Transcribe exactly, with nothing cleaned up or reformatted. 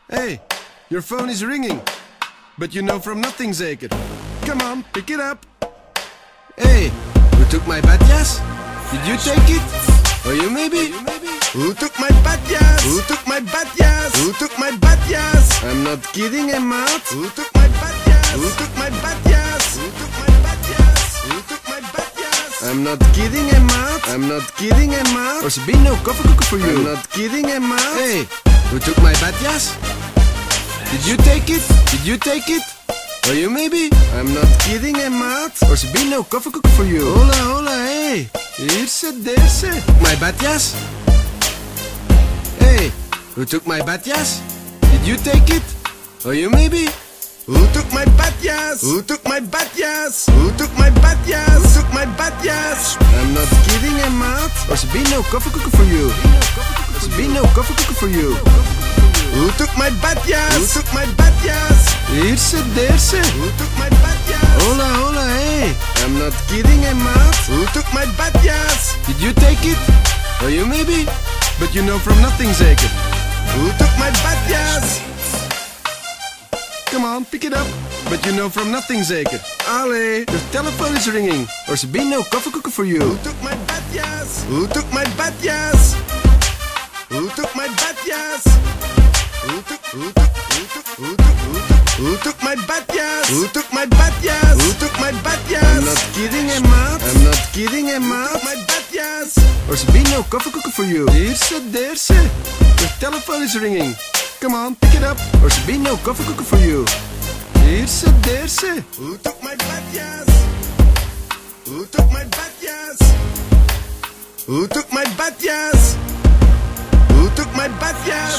Hey, your phone is ringing, but you know from nothing zeker. Come on, pick it up. Hey, who took my badjas? Did you take it? Or you maybe? Who took my badjas? Who took my badjas? Who took my badjas? I'm not kidding, eh, maat. Who took my badjas? Who took my badjas? Who took my badjas? Who took my badjas? I'm not kidding, eh, maat. I'm not kidding, eh, maat. Or be no coffee cooker for you. I'm not kidding, eh, maat. Hey, who took my badjas? Did you take it? Did you take it? Or you maybe? I'm not kidding, eh, maat. Or be no coffee cooker for you. Hola, hola, hey. Hier zit deze. My badjas? Hey, who took my badjas? Did you take it? Or you maybe? Who took my badjas? Who took my badjas? Who took my badjas? Who took my badjas? I'm not kidding, eh, maat. Or be no coffee cooker for you. Or be no coffee cooker for you. Who took my badjas? Who took my badjas? Hier zit deze. Who took my badjas? Hola, hola, hey. I'm not kidding, eh, maat. Who took my badjas? Did you take it? Or you maybe? But you know from nothing zeker. Who took my badjas? Come on, pick it up. But you know from nothing zeker. Allee, your telephone is ringing. Or be no coffee cooker for you. Who took my badjas? Who took my badjas? Who took my badjas? Who took, who took, who took, who took, who took, who took my badjas? Who took my badjas? Who took my badjas? I'm not kidding, eh, maat. I'm not kidding, eh, maat. Who took my badjas? Or be no coffee cooker for you. Hier zit deze. Your telephone is ringing. Come on, pick it up. Or be no coffee cooker for you. Hier zit deze. Who took my badjas? Who took my badjas? Who took my badjas? Who took my badjas?